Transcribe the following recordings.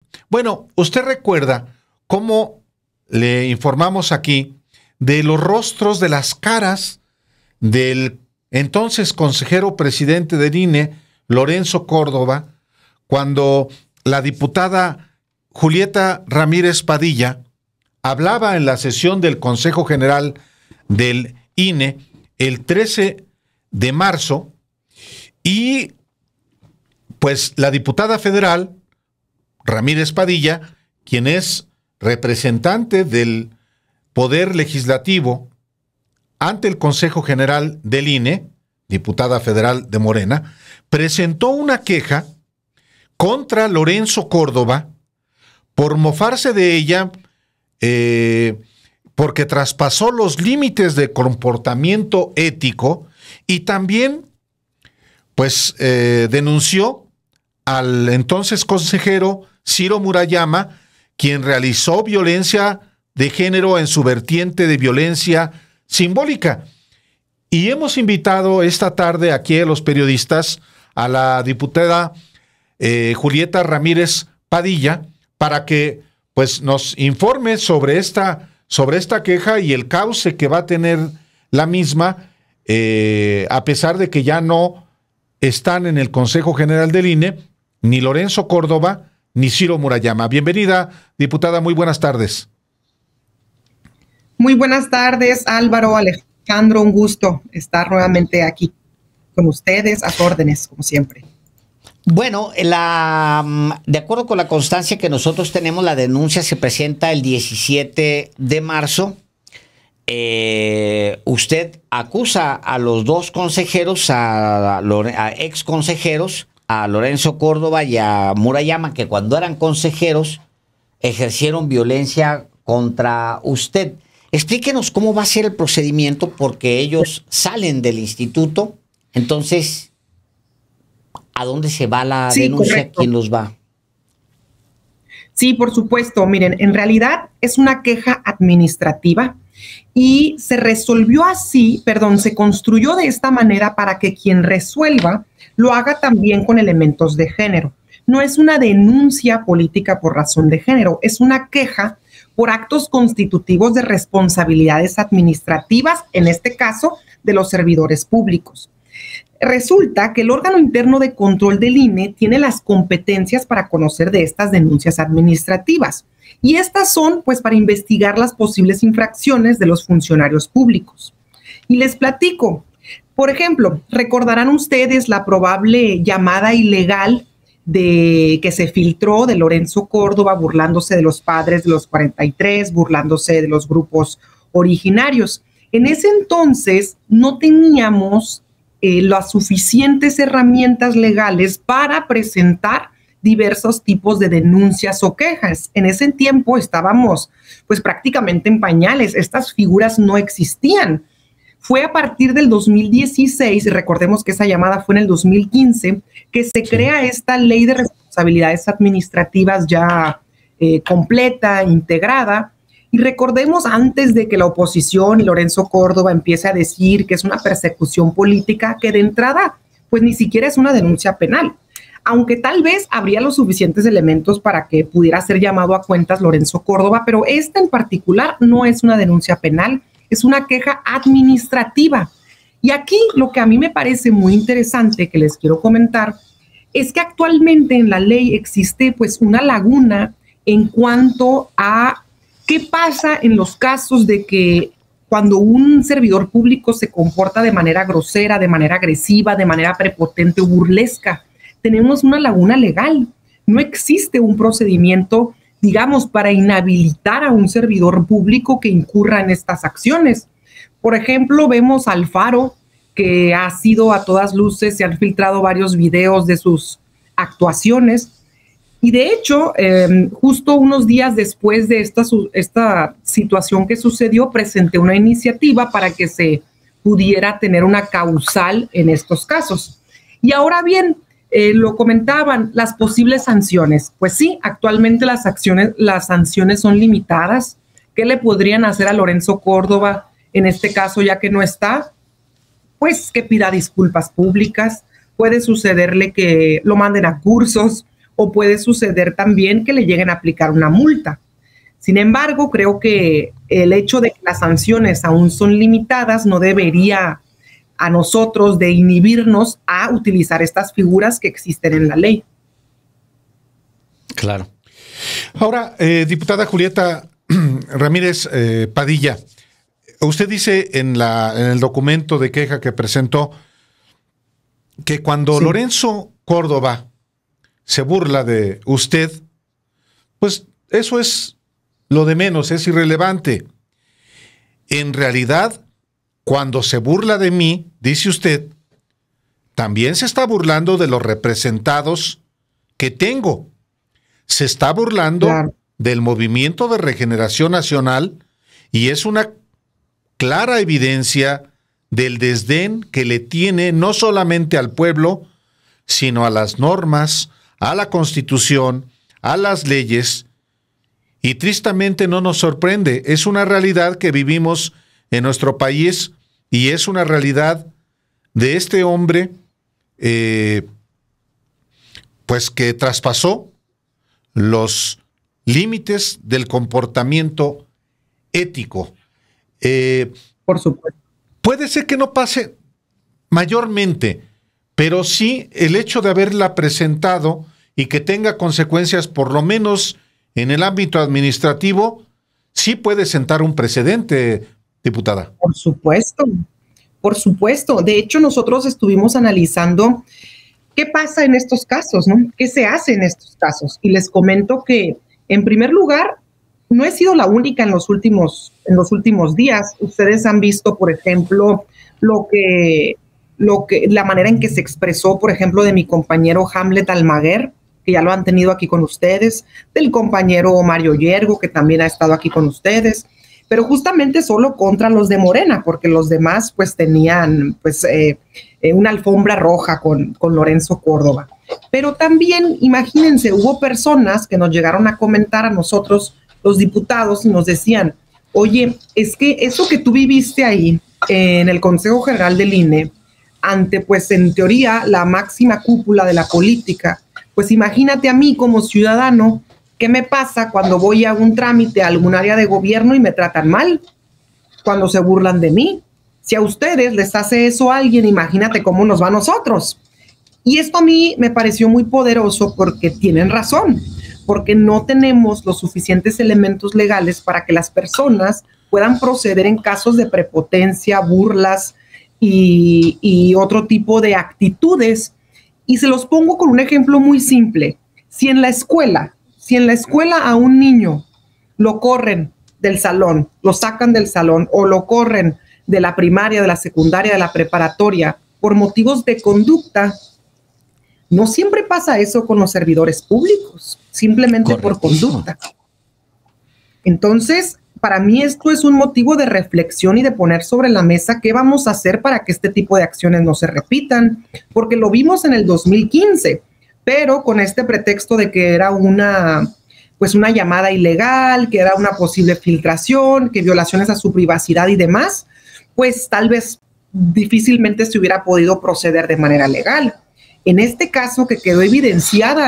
Bueno, usted recuerda cómo le informamos aquí de los rostros, de las caras del entonces consejero presidente del INE, Lorenzo Córdoba, cuando la diputada Julieta Ramírez Padilla hablaba en la sesión del Consejo General del INE el 13 de marzo y pues la diputada federal Ramírez Padilla, quien es representante del Poder Legislativo ante el Consejo General del INE, diputada federal de Morena, presentó una queja contra Lorenzo Córdoba por mofarse de ella porque traspasó los límites de comportamiento ético y también pues denunció al entonces consejero Ciro Murayama, quien realizó violencia de género en su vertiente de violencia simbólica. Y hemos invitado esta tarde aquí a los periodistas a la diputada Julieta Ramírez Padilla para que pues nos informe sobre esta queja y el cauce que va a tener la misma, a pesar de que ya no están en el Consejo General del INE ni Lorenzo Córdoba ni Ciro Murayama. Bienvenida, diputada, muy buenas tardes. Muy buenas tardes, Álvaro, Alejandro, un gusto estar nuevamente aquí con ustedes, a sus órdenes, como siempre. Bueno, de acuerdo con la constancia que nosotros tenemos, la denuncia se presenta el 17 de marzo. Usted acusa a los dos consejeros, a ex consejeros, a Lorenzo Córdoba y a Murayama, que cuando eran consejeros ejercieron violencia contra usted. Explíquenos cómo va a ser el procedimiento, porque ellos salen del instituto. Entonces, ¿a dónde se va la denuncia? Correcto. ¿Quién los va? Sí, por supuesto. Miren, en realidad es una queja administrativa y se resolvió así, se construyó de esta manera para que quien resuelva lo haga también con elementos de género. No es una denuncia política por razón de género, es una queja por actos constitutivos de responsabilidades administrativas, en este caso, de los servidores públicos. Resulta que el órgano interno de control del INE tiene las competencias para conocer de estas denuncias administrativas. Y estas son, pues, para investigar las posibles infracciones de los funcionarios públicos. Y les platico. Por ejemplo, recordarán ustedes la probable llamada ilegal que se filtró de Lorenzo Córdoba burlándose de los padres de los 43, burlándose de los grupos originarios. En ese entonces no teníamos las suficientes herramientas legales para presentar diversos tipos de denuncias o quejas. En ese tiempo estábamos pues prácticamente en pañales, estas figuras no existían. Fue a partir del 2016, y recordemos que esa llamada fue en el 2015, que se crea esta ley de responsabilidades administrativas ya completa, integrada. Y recordemos, antes de que la oposición y Lorenzo Córdoba empiece a decir que es una persecución política, que de entrada pues ni siquiera es una denuncia penal, aunque tal vez habría los suficientes elementos para que pudiera ser llamado a cuentas Lorenzo Córdoba, pero esta en particular no es una denuncia penal, es una queja administrativa. Y aquí lo que a mí me parece muy interesante que les quiero comentar es que actualmente en la ley existe pues una laguna en cuanto a qué pasa en los casos de que cuando un servidor público se comporta de manera grosera, de manera agresiva, de manera prepotente o burlesca. Tenemos una laguna legal. No existe un procedimiento, digamos, para inhabilitar a un servidor público que incurra en estas acciones. Por ejemplo, vemos a Alfaro, que ha sido a todas luces, se han filtrado varios videos de sus actuaciones. Y de hecho, justo unos días después de esta situación que sucedió, presenté una iniciativa para que se pudiera tener una causal en estos casos. Y ahora bien, lo comentaban, las posibles sanciones. Pues sí, actualmente las sanciones son limitadas. ¿Qué le podrían hacer a Lorenzo Córdoba en este caso, ya que no está? Pues que pida disculpas públicas. Puede sucederle que lo manden a cursos o puede suceder también que le lleguen a aplicar una multa. Sin embargo, creo que el hecho de que las sanciones aún son limitadas no debería a nosotros de inhibirnos a utilizar estas figuras que existen en la ley. Claro. Ahora, diputada Julieta Ramírez Padilla, usted dice en el documento de queja que presentó que cuando Lorenzo Córdoba se burla de usted, pues eso es lo de menos, es irrelevante. En realidad, cuando se burla de mí, dice usted, también se está burlando de los representados que tengo. Se está burlando del Movimiento de Regeneración Nacional y es una clara evidencia del desdén que le tiene no solamente al pueblo, sino a las normas, a la Constitución, a las leyes. Y tristemente no nos sorprende, es una realidad que vivimos en nuestro país y es una realidad de este hombre pues que traspasó los límites del comportamiento ético. Por supuesto. Puede ser que no pase mayormente, pero sí el hecho de haberla presentado y que tenga consecuencias, por lo menos en el ámbito administrativo, sí puede sentar un precedente, diputada. Por supuesto, por supuesto. De hecho, nosotros estuvimos analizando qué pasa en estos casos, ¿no? ¿Qué se hace en estos casos? Y les comento que, en primer lugar, no he sido la única en los últimos días. Ustedes han visto, por ejemplo, la manera en que se expresó, por ejemplo, de mi compañero Hamlet Almaguer, que ya lo han tenido aquí con ustedes, del compañero Mario Yergo, que también ha estado aquí con ustedes, pero justamente solo contra los de Morena, porque los demás pues tenían una alfombra roja con Lorenzo Córdoba. Pero también, imagínense, hubo personas que nos llegaron a comentar a nosotros, los diputados, y nos decían, oye, es que eso que tú viviste ahí en el Consejo General del INE, ante, pues en teoría, la máxima cúpula de la política, pues imagínate a mí como ciudadano, ¿qué me pasa cuando voy a un trámite a algún área de gobierno y me tratan mal? Cuando se burlan de mí. Si a ustedes les hace eso a alguien, imagínate cómo nos va a nosotros. Y esto a mí me pareció muy poderoso porque tienen razón, porque no tenemos los suficientes elementos legales para que las personas puedan proceder en casos de prepotencia, burlas y otro tipo de actitudes. Y se los pongo con un ejemplo muy simple. Si en la escuela a un niño lo corren del salón, lo sacan del salón o lo corren de la primaria, de la secundaria, de la preparatoria por motivos de conducta, no siempre pasa eso con los servidores públicos, simplemente por conducta. Entonces, para mí esto es un motivo de reflexión y de poner sobre la mesa qué vamos a hacer para que este tipo de acciones no se repitan, porque lo vimos en el 2015, pero con este pretexto de que era una llamada ilegal, que era una posible filtración, que violaciones a su privacidad y demás, pues tal vez difícilmente se hubiera podido proceder de manera legal. En este caso que quedó evidenciado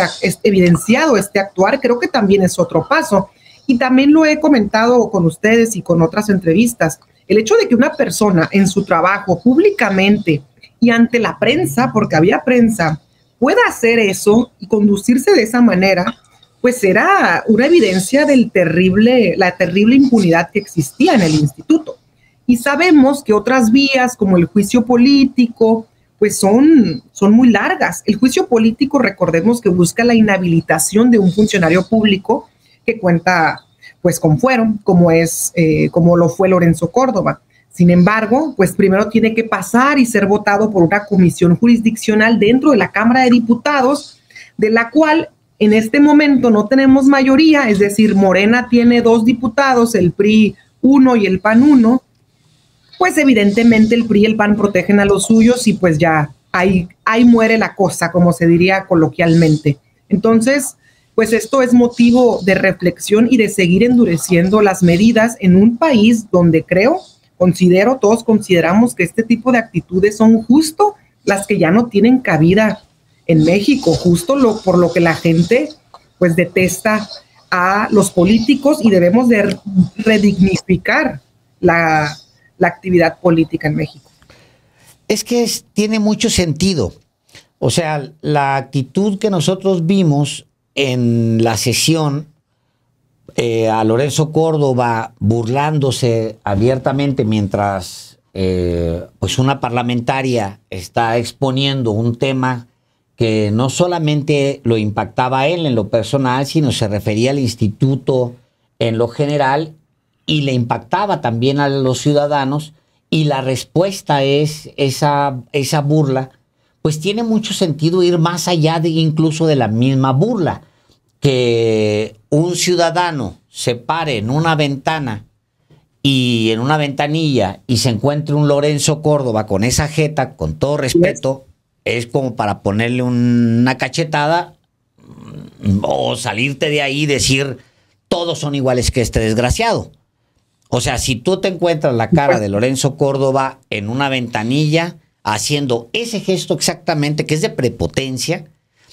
este actuar, creo que también es otro paso. Y también lo he comentado con ustedes y con otras entrevistas. El hecho de que una persona en su trabajo públicamente y ante la prensa, porque había prensa, pueda hacer eso y conducirse de esa manera, pues era una evidencia de la terrible impunidad que existía en el instituto. Y sabemos que otras vías, como el juicio político, pues son muy largas. El juicio político, recordemos que busca la inhabilitación de un funcionario público que cuenta pues con fuero, como lo fue Lorenzo Córdoba. Sin embargo, pues primero tiene que pasar y ser votado por una comisión jurisdiccional dentro de la Cámara de Diputados, de la cual en este momento no tenemos mayoría, es decir, Morena tiene 2 diputados, el PRI 1 y el PAN 1, pues evidentemente el PRI y el PAN protegen a los suyos y pues ya ahí muere la cosa, como se diría coloquialmente. Entonces, pues esto es motivo de reflexión y de seguir endureciendo las medidas en un país donde todos consideramos que este tipo de actitudes son justo las que ya no tienen cabida en México, justo por lo que la gente pues detesta a los políticos y debemos de redignificar la actividad política en México. Es que tiene mucho sentido. O sea, la actitud que nosotros vimos en la sesión a Lorenzo Córdoba burlándose abiertamente mientras pues una parlamentaria está exponiendo un tema que no solamente lo impactaba a él en lo personal, sino se refería al instituto en lo general y le impactaba también a los ciudadanos, y la respuesta es esa burla, pues tiene mucho sentido ir más allá de incluso de la misma burla. Que un ciudadano se pare en una ventana y en una ventanilla y se encuentre un Lorenzo Córdoba con esa jeta, con todo respeto, es como para ponerle una cachetada o salirte de ahí y decir todos son iguales que este desgraciado. O sea, si tú te encuentras la cara de Lorenzo Córdoba en una ventanilla haciendo ese gesto exactamente, que es de prepotencia,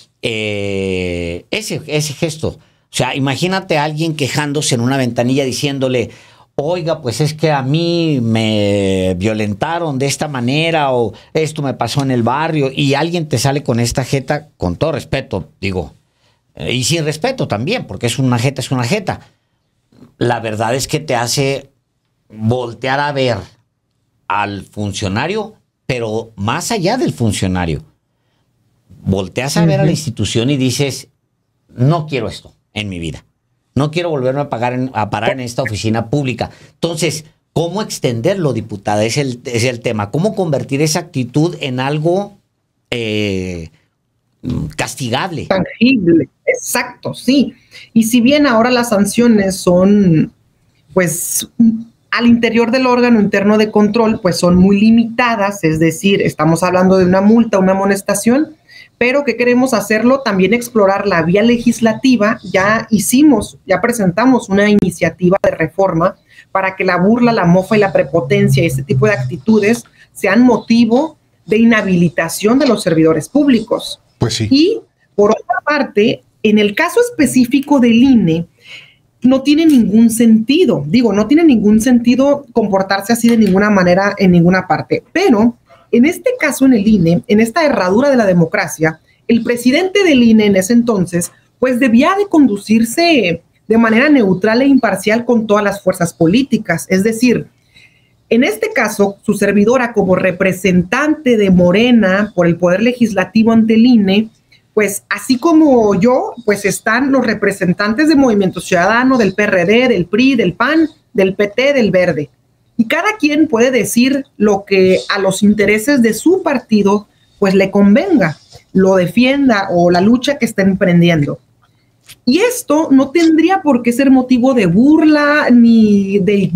ese gesto. O sea, imagínate a alguien quejándose en una ventanilla diciéndole, oiga, pues es que a mí me violentaron de esta manera o esto me pasó en el barrio, y alguien te sale con esta jeta, con todo respeto, digo, y sin respeto también, porque es una jeta. La verdad es que te hace voltear a ver al funcionario, pero más allá del funcionario. Volteas a ver a la institución y dices, no quiero esto en mi vida. No quiero volverme a parar en esta oficina pública. Entonces, ¿cómo extenderlo, diputada? Es el tema. ¿Cómo convertir esa actitud en algo castigable? Tangible, exacto, sí. Y si bien ahora las sanciones son, pues, al interior del órgano interno de control, pues son muy limitadas, es decir, estamos hablando de una multa, una amonestación, pero que queremos hacerlo también explorar la vía legislativa. Ya presentamos una iniciativa de reforma para que la burla, la mofa y la prepotencia y este tipo de actitudes sean motivo de inhabilitación de los servidores públicos. Pues sí. Y por otra parte, en el caso específico del INE, no tiene ningún sentido, no tiene ningún sentido comportarse así de ninguna manera en ninguna parte, pero en este caso en el INE, en esta herradura de la democracia, el presidente del INE en ese entonces, pues debía de conducirse de manera neutral e imparcial con todas las fuerzas políticas. Es decir, en este caso, su servidora como representante de Morena por el Poder Legislativo ante el INE, pues así como yo, pues están los representantes de Movimiento Ciudadano, del PRD, del PRI, del PAN, del PT, del Verde. Y cada quien puede decir lo que a los intereses de su partido pues le convenga, lo defienda o la lucha que está emprendiendo. Y esto no tendría por qué ser motivo de burla ni de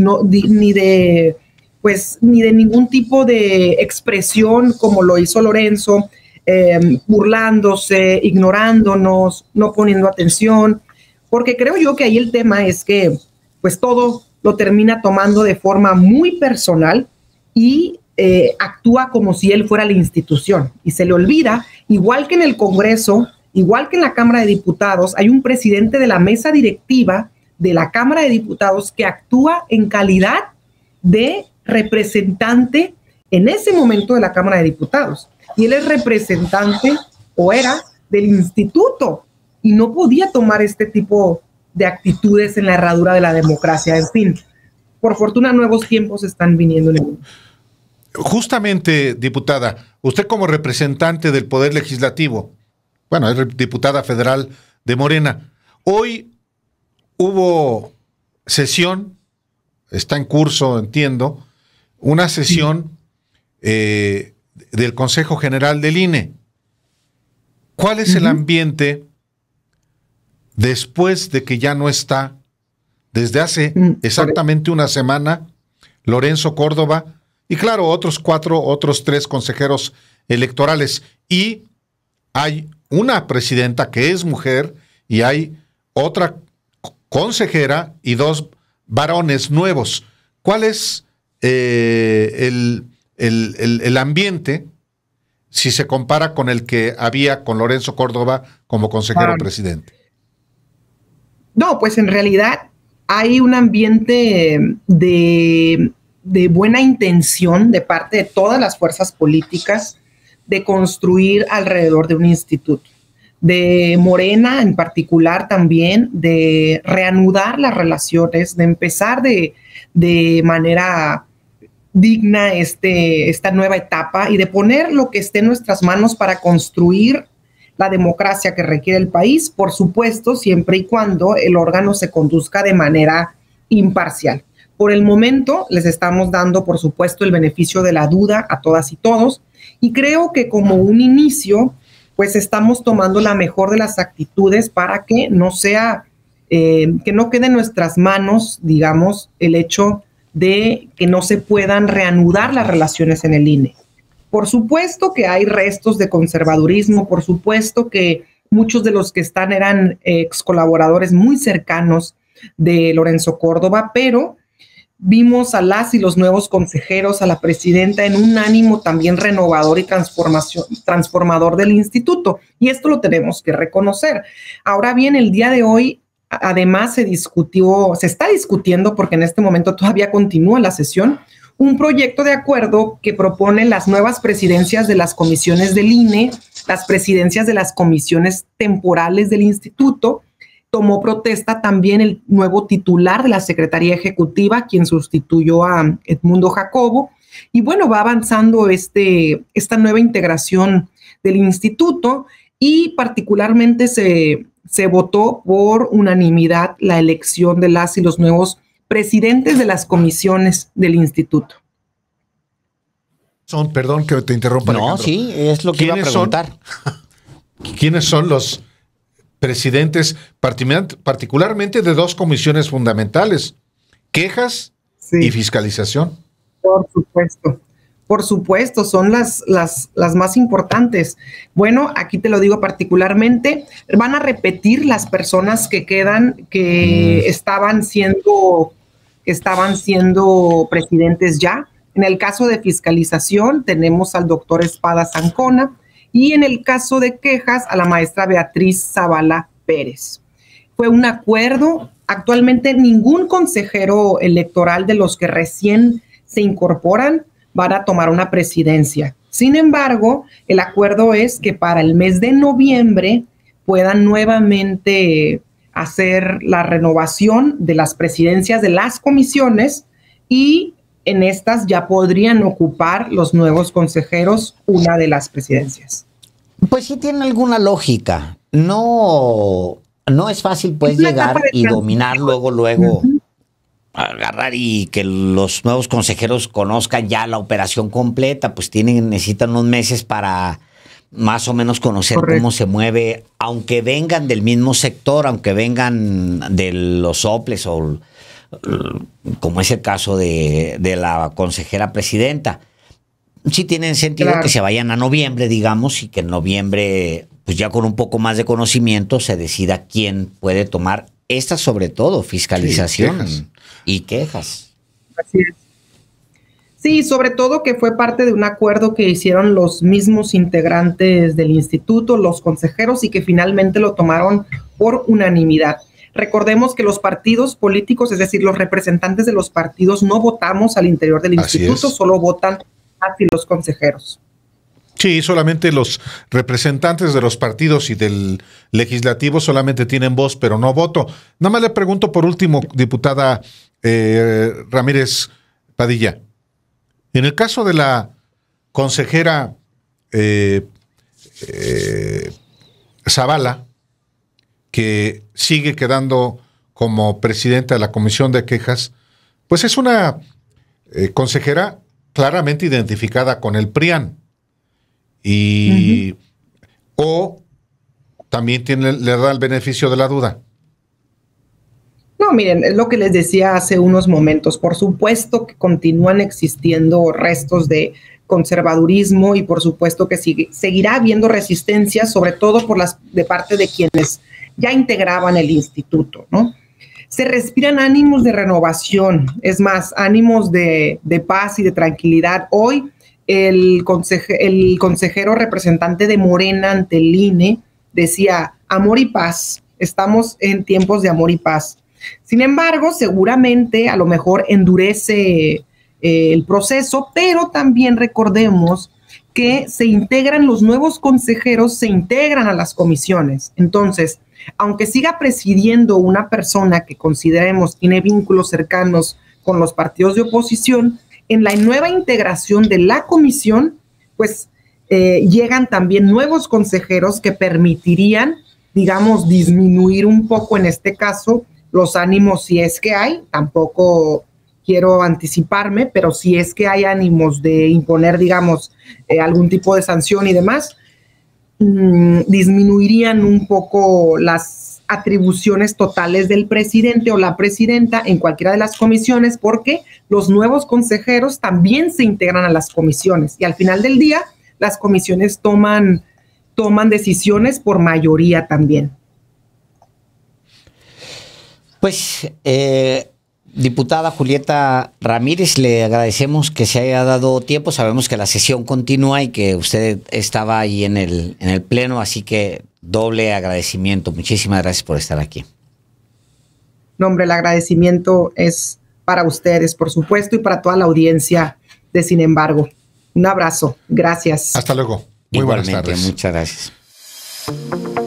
ningún tipo de expresión como lo hizo Lorenzo, burlándose, ignorándonos, no poniendo atención, porque creo yo que ahí el tema es que pues todo lo termina tomando de forma muy personal y actúa como si él fuera la institución y se le olvida, igual que en el Congreso, igual que en la Cámara de Diputados, hay un presidente de la mesa directiva de la Cámara de Diputados que actúa en calidad de representante en ese momento de la Cámara de Diputados. Y él es representante o era del instituto y no podía tomar este tipo de actitudes en la herradura de la democracia. En fin, por fortuna nuevos tiempos están viniendo en el mundo. Justamente, diputada, usted como representante del Poder Legislativo, bueno, es diputada federal de Morena, hoy hubo sesión, está en curso, entiendo, una sesión del Consejo General del INE. ¿Cuál es el ambiente después de que ya no está, desde hace exactamente una semana, Lorenzo Córdoba y claro, otros 3 consejeros electorales? Y hay una presidenta que es mujer y hay otra consejera y 2 varones nuevos. ¿Cuál es el ambiente si se compara con el que había con Lorenzo Córdoba como consejero presidente? No, pues en realidad hay un ambiente de buena intención de parte de todas las fuerzas políticas de construir alrededor de un instituto. De Morena en particular también, de reanudar las relaciones, de empezar de manera digna esta nueva etapa y de poner lo que esté en nuestras manos para construir la democracia que requiere el país, por supuesto, siempre y cuando el órgano se conduzca de manera imparcial. Por el momento les estamos dando, por supuesto, el beneficio de la duda a todas y todos, y creo que como un inicio, pues estamos tomando la mejor de las actitudes para que no sea, que no quede en nuestras manos, digamos, el hecho de que no se puedan reanudar las relaciones en el INE. Por supuesto que hay restos de conservadurismo, por supuesto que muchos de los que están eran ex colaboradores muy cercanos de Lorenzo Córdoba, pero vimos a las y los nuevos consejeros, a la presidenta en un ánimo también renovador y transformador del instituto, y esto lo tenemos que reconocer. Ahora bien, el día de hoy, además se está discutiendo, porque en este momento todavía continúa la sesión, un proyecto de acuerdo que propone las nuevas presidencias de las comisiones del INE, las presidencias de las comisiones temporales del instituto. Tomó protesta también el nuevo titular de la Secretaría Ejecutiva, quien sustituyó a Edmundo Jacobo. Y bueno, va avanzando esta nueva integración del instituto y particularmente se votó por unanimidad la elección de las y los nuevos presidentes de las comisiones del instituto. Perdón que te interrumpa, No, Alejandro. sí, es lo que iba a preguntar. ¿Quiénes son los presidentes, particularmente de dos comisiones fundamentales, quejas y fiscalización? Por supuesto, son las más importantes. Bueno, aquí te lo digo particularmente, van a repetir las personas que quedan, que estaban siendo presidentes ya. En el caso de fiscalización tenemos al doctor Espada Zancona, y en el caso de quejas a la maestra Beatriz Zavala Pérez. Fue un acuerdo. Actualmente ningún consejero electoral de los que recién se incorporan van a tomar una presidencia. Sin embargo, el acuerdo es que para el mes de noviembre puedan nuevamente hacer la renovación de las presidencias de las comisiones, y en estas ya podrían ocupar los nuevos consejeros una de las presidencias. Pues sí tiene alguna lógica. No es fácil pues llegar y dominar luego, agarrar y que los nuevos consejeros conozcan ya la operación completa, pues necesitan unos meses para más o menos conocer cómo se mueve, aunque vengan del mismo sector, aunque vengan de los soples o como es el caso de la consejera presidenta. Sí tiene sentido que se vayan a noviembre, digamos, y que en noviembre, pues ya con un poco más de conocimiento, se decida quién puede tomar esta, sobre todo, fiscalización y quejas. Así es. Sí, sobre todo que fue parte de un acuerdo que hicieron los mismos integrantes del instituto, los consejeros, y que finalmente lo tomaron por unanimidad. Recordemos que los partidos políticos, es decir, los representantes de los partidos, no votamos al interior del instituto, solo votan así los consejeros. Sí, solamente los representantes de los partidos y del legislativo solamente tienen voz, pero no voto. Nada más le pregunto por último, diputada Ramírez Padilla. En el caso de la consejera Zavala, que sigue quedando como presidenta de la Comisión de Quejas, pues es una consejera claramente identificada con el PRIAN. Y o también le da el beneficio de la duda. No, miren, es lo que les decía hace unos momentos. Por supuesto que continúan existiendo restos de conservadurismo y por supuesto que seguirá habiendo resistencia, sobre todo de parte de quienes ya integraban el instituto, ¿no? Se respiran ánimos de renovación, es más, ánimos de paz y de tranquilidad. Hoy el consejero representante de Morena ante el INE decía amor y paz, estamos en tiempos de amor y paz. Sin embargo, seguramente a lo mejor endurece el proceso, pero también recordemos que se integran los nuevos consejeros, se integran a las comisiones. Entonces, aunque siga presidiendo una persona que consideremos tiene vínculos cercanos con los partidos de oposición, en la nueva integración de la comisión, pues llegan también nuevos consejeros que permitirían, digamos, disminuir un poco en este caso los ánimos, si es que hay. Tampoco quiero anticiparme, pero si es que hay ánimos de imponer, digamos, algún tipo de sanción y demás, disminuirían un poco las atribuciones totales del presidente o la presidenta en cualquiera de las comisiones, porque los nuevos consejeros también se integran a las comisiones y al final del día las comisiones toman decisiones por mayoría también. Pues, diputada Julieta Ramírez, le agradecemos que se haya dado tiempo. Sabemos que la sesión continúa y que usted estaba ahí en el pleno, así que doble agradecimiento. Muchísimas gracias por estar aquí. No, hombre, el agradecimiento es para ustedes, por supuesto, y para toda la audiencia de Sin Embargo. Un abrazo. Gracias. Hasta luego. Muy buenas tardes. Muchas gracias.